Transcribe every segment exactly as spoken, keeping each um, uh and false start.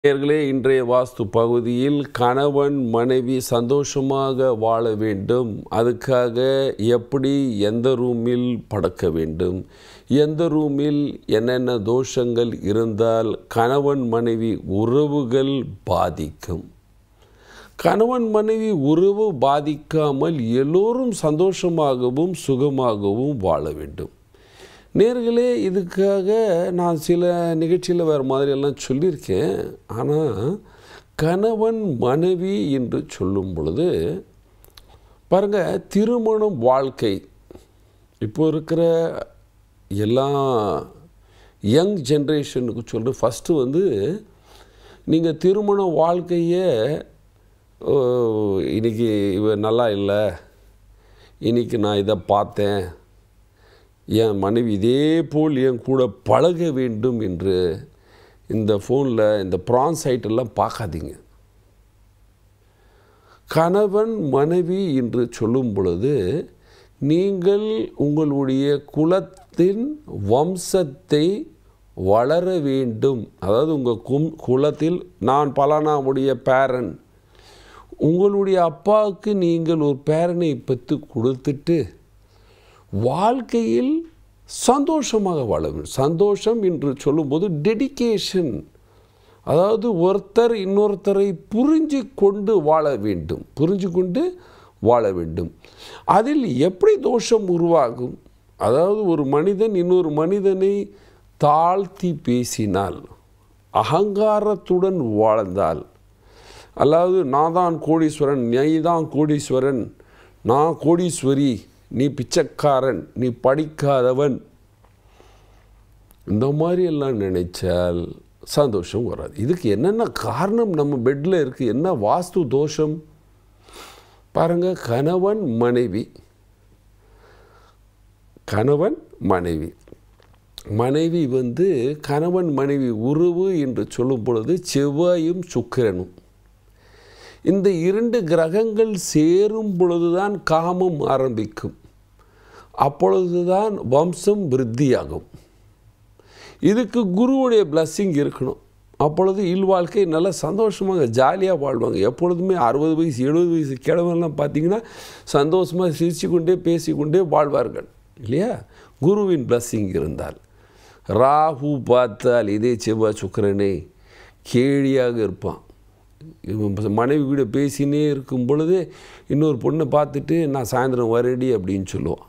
நேயர்களே, இன்றைய வாஸ்து பகுதியில் கணவன் மனைவி சந்தோஷமாக வாழ வேண்டும், அதுக்காக எப்படி எந்த ரூமில் படுக்க வேண்டும், எந்த ரூமில் என்னென்ன தோஷங்கள் இருந்தால் கணவன் மனைவி உறவுகள் பாதிக்கும், கணவன் மனைவி உறவு பாதிக்காமல் எல்லோரும் சந்தோஷமாகவும் சுகமாகவும் வாழ வேண்டும். நேர்களே, இதுக்காக நான் சில நிகழ்ச்சியில் வேறு மாதிரியெல்லாம் சொல்லியிருக்கேன். ஆனால் கணவன் மனைவி என்று சொல்லும் பொழுது பாருங்கள், திருமணம் வாழ்க்கை இப்போ இருக்கிற எல்லா யங் ஜென்ரேஷனுக்கு சொல்கிற ஃபஸ்ட்டு வந்து நீங்கள் திருமண வாழ்க்கையை இன்றைக்கி இவ நல்லா இல்லை, இன்றைக்கி நான் இதை பார்த்தேன், என் மனைவி இதே போல் என் கூட பழக வேண்டும் என்று இந்த ஃபோனில் இந்த ப்ரான் சைட்டெல்லாம் பார்க்காதீங்க. கணவன் மனைவி என்று சொல்லும் பொழுது நீங்கள் உங்களுடைய குலத்தின் வம்சத்தை வளர வேண்டும். அதாவது உங்கள் கும் குலத்தில் நான் பலானாவுடைய பேரன், உங்களுடைய அப்பாவுக்கு நீங்கள் ஒரு பேரனை பெற்று கொடுத்துட்டு வாழ்க்கையில் சந்தோஷமாக வாழ வேண்டும். சந்தோஷம் என்று சொல்லும்போது டெடிகேஷன், அதாவது ஒருத்தர் இன்னொருத்தரை புரிஞ்சு கொண்டு வாழ வேண்டும், புரிஞ்சு கொண்டு வாழ வேண்டும். அதில் எப்படி தோஷம் உருவாகும்? அதாவது ஒரு மனிதன் இன்னொரு மனிதனை தாழ்த்தி பேசினால், அகங்காரத்துடன் வாழ்ந்தால், அதாவது நான் தான் கோடீஸ்வரன், நீ தான் கோடீஸ்வரன், நான் கோடீஸ்வரி, நீ பிச்சைக்காரன், நீ படிக்காதவன், இந்த மாதிரி எல்லாம் நினைச்சால் சந்தோஷம் வராது. இதுக்கு என்னென்ன காரணம் நம்ம பெட்டில் இருக்குது, என்ன வாஸ்து தோஷம் பாருங்கள். கணவன் மனைவி, கணவன் மனைவி மனைவி வந்து கணவன் மனைவி உறவு என்று சொல்லும் பொழுது செவ்வாயும் சுக்கிரனும், இந்த இரண்டு கிரகங்கள் சேரும் பொழுதுதான் காமம் ஆரம்பிக்கும், அப்பொழுதுதான் வம்சம் விருத்தியாகும். இதுக்கு குருவுடைய பிளஸ்ஸிங் இருக்கணும். அப்பொழுது இல்வாழ்க்கை நல்லா சந்தோஷமாக ஜாலியாக வாழ்வாங்க. எப்பொழுதுமே அறுபது வயசு எழுபது வயசு கிழவெல்லாம் பார்த்திங்கன்னா சந்தோஷமாக சிரித்து கொண்டே பேசிக்கொண்டே வாழ்வார்கள் இல்லையா, குருவின் பிளஸ்ஸிங் இருந்தால். ராகு பார்த்தால் இதே செவ்வாய் சுக்கிரனே கேலியாக இருப்பான். மனைவி கூட பேசினே இருக்கும் பொழுது இன்னொரு பொண்ணை பார்த்துட்டு நான் சாயந்தரம் வரேடி அப்படின்னு சொல்லுவான்.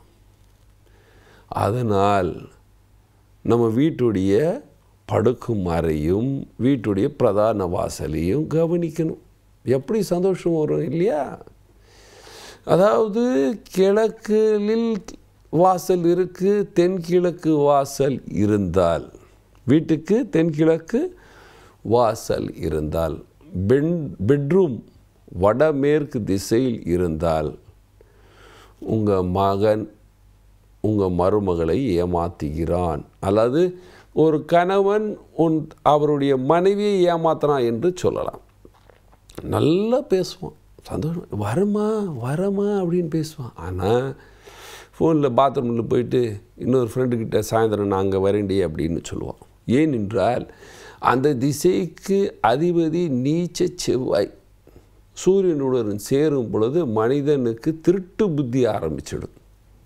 அதனால் நம்ம வீட்டுடைய படுக்கும் அறையும் வீட்டுடைய பிரதான வாசலையும் கவனிக்கணும். எப்படி சந்தோஷம் வரும் இல்லையா? அதாவது கிழக்கில் வாசல் இருக்குது, தென்கிழக்கு வாசல் இருந்தால், வீட்டுக்கு தென்கிழக்கு வாசல் இருந்தால், பெண் பெட்ரூம் வடமேற்கு திசையில் இருந்தால் உங்கள் மகன் உங்கள் மருமகளை ஏமாற்றுகிறான், அல்லது ஒரு கணவன் உன் அவருடைய மனைவியை ஏமாத்துறான் என்று சொல்லலாம். நல்லா பேசுவான், சந்தோஷம் வரமா வரமா அப்படின்னு பேசுவான். ஆனால் ஃபோனில் பாத்ரூமில் போயிட்டு இன்னொரு ஃப்ரெண்டுக்கிட்ட சாயந்தரம் நான் அங்கே வரேண்டி அப்படின்னு சொல்லுவான். ஏன் என்றால் அந்த திசைக்கு அதிபதி நீச்ச செவ்வாய் சூரியனுடன் சேரும் பொழுது மனிதனுக்கு திருட்டு புத்தி ஆரம்பிச்சிடும்.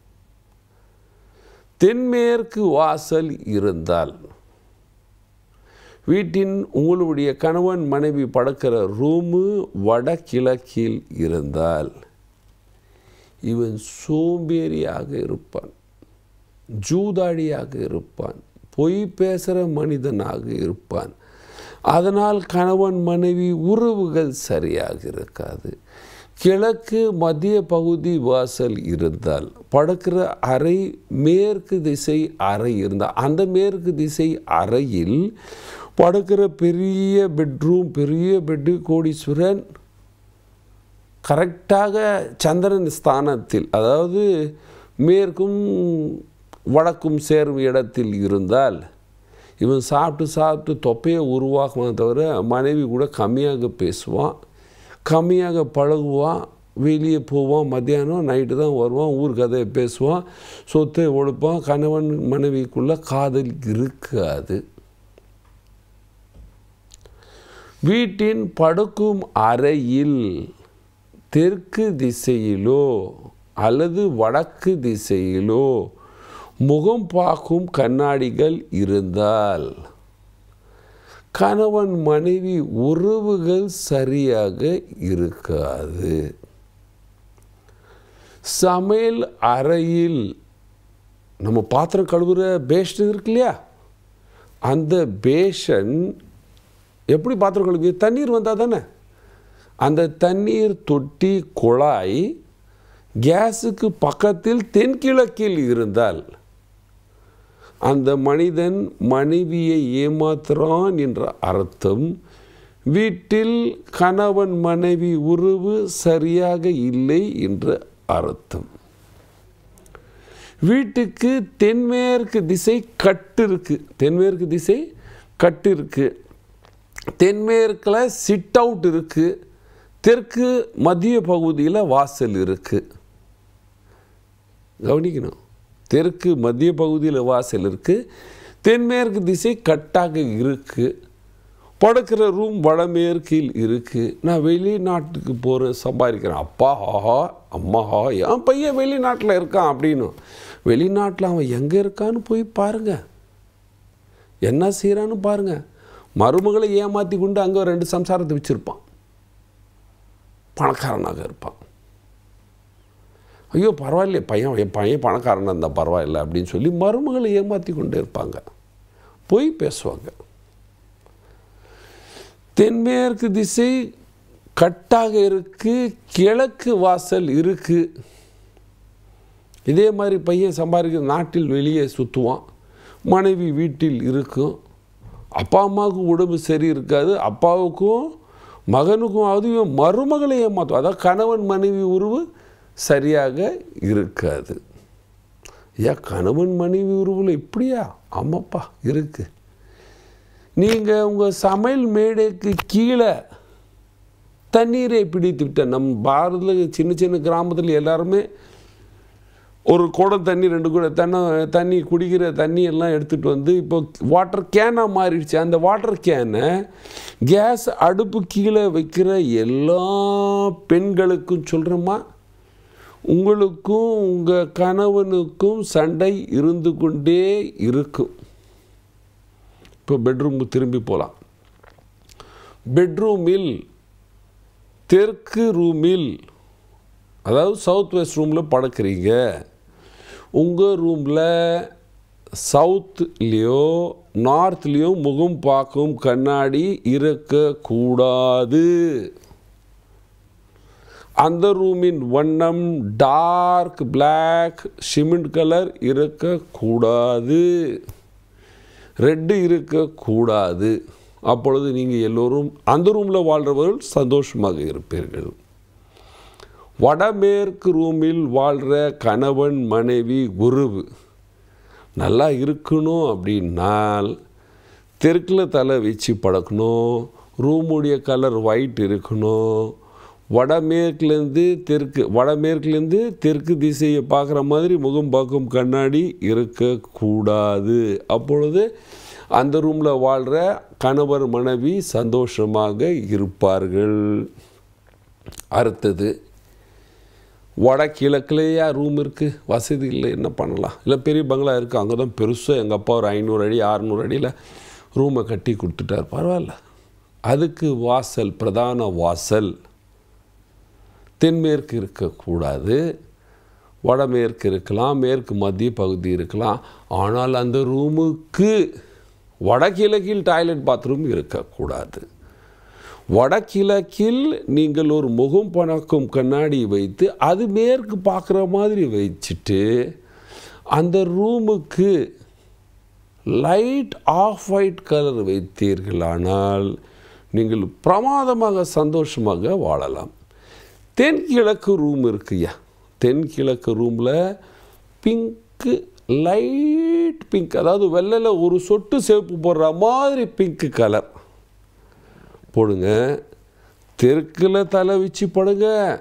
தென்மேற்கு வாசல் இருந்தால், வீட்டின் உங்களுடைய கணவன் மனைவி படுக்கிற ரூமு வடகிழக்கில் இருந்தால் இவன் சோம்பேறியாக இருப்பான், ஜூதாடியாக இருப்பான், பொய் பேசுகிற மனிதனாக இருப்பான். அதனால் கணவன் மனைவி உறவுகள் சரியாக இருக்காது. கிழக்கு மத்திய பகுதி வாசல் இருந்தால், படுக்கிற அறை மேற்கு திசை அறை இருந்தால், அந்த மேற்கு திசை அறையில் படுக்கிற பெரிய பெட்ரூம், பெரிய பெட்டு கோடீஸ்வரன் கரெக்டாக சந்திரன் ஸ்தானத்தில், அதாவது மேற்கும் வடக்கும் சேரும் இடத்தில் இருந்தால் இவன் சாப்பிட்டு சாப்பிட்டு தொப்பையை உருவாக்குவான் தவிர மனைவி கூட கம்மியாக பேசுவான், கம்மியாக பழகுவான், வெளியே போவான், மத்தியானம் நைட்டு தான் வருவான், ஊர் கதையை பேசுவான், சொத்தை ஒழுப்பான். கணவன் மனைவிக்குள்ளே காதல் இருக்காது. வீட்டின் படுக்கும் அறையில் தெற்கு திசையிலோ அல்லது வடக்கு திசையிலோ முகம் பார்க்கும் கண்ணாடிகள் இருந்தால் கணவன் மனைவி உறவுகள் சரியாக இருக்காது. சமையல் அறையில் நம்ம பாத்திரம் கழுவுற பேஷன் இருக்கு இல்லையா, அந்த பேஷன் எப்படி பாத்திரம் கழுவி தண்ணீர் வந்தால் தானே, அந்த தண்ணீர் தொட்டி குழாய் கேஸுக்கு பக்கத்தில் தென்கிழக்கில் இருந்தால் அந்த மனிதன் மனைவியை ஏமாத்துறான் என்ற அர்த்தம். வீட்டில் கணவன் மனைவி உறவு சரியாக இல்லை என்ற அர்த்தம். வீட்டுக்கு தென்மேற்கு திசை கட்டு இருக்கு, தென்மேற்கு திசை கட்டு இருக்கு, தென்மேற்கில் சிட் அவுட் இருக்கு, தெற்கு மத்திய பகுதியில் வாசல் இருக்கு. கவனிக்கணும், தெற்கு மத்திய பகுதியில் வாசல் இருக்குது, தென்மேற்கு திசை கட்டாக இருக்குது, படுக்கிற ரூம் வடமேற்கில் இருக்குது. நான் வெளிநாட்டுக்கு போகிறேன், சம்பாதிக்கிறேன், அப்பா ஹாஹா அம்மா ஹா என் பையன் வெளிநாட்டில் இருக்கான் அப்படின்னு. வெளிநாட்டில் அவன் எங்கே இருக்கான்னு போய் பாருங்கள், என்ன செய்கிறான்னு பாருங்கள். மருமகளை ஏமாற்றி கொண்டு அங்கே ரெண்டு சம்சாரத்தை வச்சுருப்பான், பணக்காரனாக இருப்பான். ஐயோ பரவாயில்லையே, பையன் என் பையன் பணக்காரனாக இருந்தால் பரவாயில்லை அப்படின்னு சொல்லி மருமகளை ஏமாற்றி கொண்டே இருப்பாங்க, போய் பேசுவாங்க. தென்மேற்கு திசை கட்டாக இருக்குது, கிழக்கு வாசல் இருக்குது. இதே மாதிரி பையன் சம்பாதிக்கிற நாட்டில் வெளியே சுற்றுவான், மனைவி வீட்டில் இருக்கும். அப்பா அம்மாவுக்கு உடம்பு சரி இருக்காது, அப்பாவுக்கும் மகனுக்கும் அதுவும் மருமகளை ஏமாற்றும். அதாவது கணவன் மனைவி உறவு சரியாக இருக்காது. ஏன் கணவன் மனைவி உறவில் இப்படியா? ஆமாப்பா இருக்கு. நீங்கள் உங்கள் சமையல் மேடைக்கு கீழே தண்ணீரை பிடித்து விட்ட, நம் பாரதத்தில் சின்ன சின்ன கிராமத்தில் எல்லாருமே ஒரு குடம் தண்ணி ரெண்டு குடம் தண்ணி தண்ணி குடிக்கிற தண்ணி எல்லாம் எடுத்துகிட்டு வந்து இப்போ வாட்டர் கேனாக மாறிடுச்சு. அந்த வாட்டர் கேனை கேஸ் அடுப்பு கீழே வைக்கிற எல்லா பெண்களுக்கும் சொல்கிறோமா, உங்களுக்கும் உங்கள் கணவனுக்கும் சண்டை இருந்து கொண்டே இருக்கும். இப்போ பெட்ரூமுக்கு திரும்பி போகலாம். பெட்ரூமில் தெற்கு ரூமில், அதாவது சவுத் வெஸ்ட் ரூமில் படுக்கிறீங்க, உங்கள் ரூமில் சவுத்லேயோ நார்த்லேயோ முகம் பார்க்கும் கண்ணாடி இருக்கக்கூடாது. அந்த ரூமின் வண்ணம் டார்க் பிளாக் சிமெண்ட் கலர் இருக்கக்கூடாது, ரெட்டு இருக்கக்கூடாது. அப்பொழுது நீங்கள் எல்லோரும் அந்த ரூமில் வாழ்கிறவர்கள் சந்தோஷமாக இருப்பீர்கள். வடமேற்கு ரூமில் வாழ்கிற கணவன் மனைவி உறவு நல்லா இருக்கணும் அப்படின்னால் தெற்கில் தலை வச்சு படுக்கணும், ரூமுடைய கலர் ஒயிட் இருக்கணும், வடமேற்குலேருந்து தெற்கு வடமேற்குலேருந்து தெற்கு திசையை பார்க்குற மாதிரி முகம் பார்க்கும் கண்ணாடி இருக்கக்கூடாது. அப்பொழுது அந்த ரூமில் வாழ்கிற கணவர் மனைவி சந்தோஷமாக இருப்பார்கள். அடுத்தது வடகிழக்குலேயா ரூம் இருக்குது, வசதி இல்லை, என்ன பண்ணலாம்? இல்லை பெரிய பங்களா இருக்குது, அங்கே தான் பெருசாக எங்கள் அப்பா ஒரு ஐநூறு அடி அறநூறு அடியில் ரூமை கட்டி கொடுத்துட்டார், பரவாயில்ல. அதுக்கு வாசல், பிரதான வாசல் தென்மேற்கு இருக்கக்கூடாது, வடமேற்கு இருக்கலாம், மேற்கு மத்திய பகுதி இருக்கலாம். ஆனால் அந்த ரூமுக்கு வடகிழக்கில் டாய்லெட் பாத்ரூம் இருக்கக்கூடாது. வடகிழக்கில் நீங்கள் ஒரு முகம் பணக்கும் கண்ணாடி வைத்து அது மேற்கு பார்க்குற மாதிரி வச்சுட்டு அந்த ரூமுக்கு லைட் ஆஃப் ஒயிட் கலர் வைத்தீர்களானால் நீங்கள் பிரமாதமாக சந்தோஷமாக வாழலாம். தென்கிழக்கு ரூம் இருக்குயா, தென்கிழக்கு ரூமில் பிங்க்கு, லைட் பிங்க், அதாவது வெள்ளையில் ஒரு சொட்டு சிவப்பு போடுற மாதிரி பிங்க்கு கலர் போடுங்க. தெற்கில் தலை வச்சு படுங்க.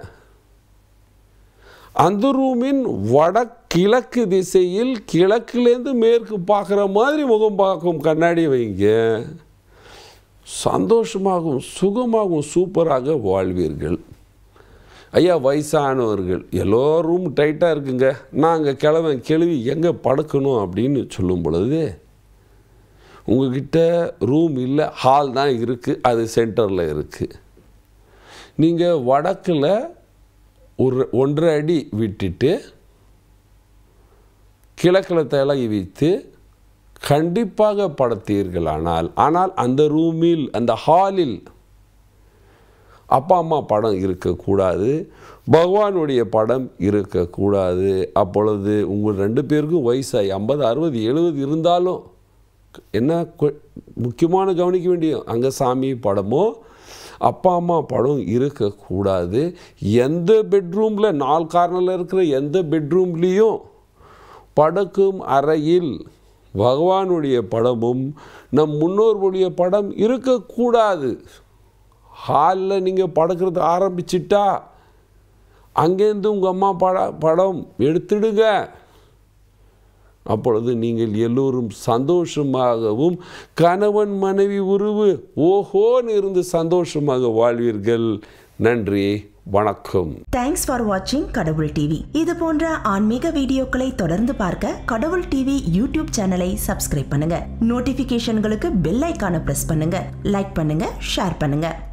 அந்த ரூமின் வடகிழக்கு திசையில் கிழக்குலேருந்து மேற்கு பார்க்குற மாதிரி முகம் பார்க்கும் கண்ணாடி வைங்க. சந்தோஷமாகவும் சுகமாகவும் சூப்பராக வாழ்வீர்கள். ஐயா வயசானவர்கள் எல்லோரும் டைட்டாக இருக்குங்க, நாங்கள் கிழவன் கிழவி எங்கே படுக்கணும் அப்படின்னு சொல்லும் பொழுது உங்கள்கிட்ட ரூம் இல்லை, ஹால் தான் இருக்குது, அது சென்டரில் இருக்குது. நீங்கள் வடக்கில் ஒரு ஒன்றரை அடி விட்டுட்டு கிழக்கில் தலகி வைத்து கண்டிப்பாக படுத்தீர்களானால், ஆனால் அந்த ரூமில் அந்த ஹாலில் அப்பா அம்மா படம் இருக்கக்கூடாது, பகவானுடைய படம் இருக்கக்கூடாது. அப்பொழுது உங்கள் ரெண்டு பேருக்கும் வயசாகி ஐம்பது அறுபது எழுபது இருந்தாலும் என்ன முக்கியமான கவனிக்க வேண்டிய, அங்கே சாமி படமோ அப்பா அம்மா படம் இருக்கக்கூடாது. எந்த பெட்ரூமில் நாலு கார்னரில் இருக்கிற எந்த பெட்ரூம்லேயும் படுக்கும் அறையில் பகவானுடைய படமும் நம் முன்னோர்களுடைய படம் இருக்கக்கூடாது. ஹாலில் நீங்கள் படுக்கிறது ஆரம்பிச்சிட்டா அங்கேருந்து உங்கள் அம்மா பட படம் எடுத்துடுங்க. அப்பொழுது நீங்கள் எல்லோரும் சந்தோஷமாகவும் கணவன் மனைவி உறவு ஓஹோன்னு இருந்து சந்தோஷமாக வாழ்வீர்கள். நன்றி, வணக்கம். தேங்க்ஸ் ஃபார் வாட்சிங் கடவுள் டிவி. இது போன்ற ஆன்மீக வீடியோக்களை தொடர்ந்து பார்க்க கடவுள் டிவி யூடியூப் சேனலை சப்ஸ்கிரைப் பண்ணுங்க. நோட்டிபிகேஷன்களுக்கு பெல் ஐகானை பிரஸ் பண்ணுங்க. லைக் பண்ணுங்க, ஷேர் பண்ணுங்க.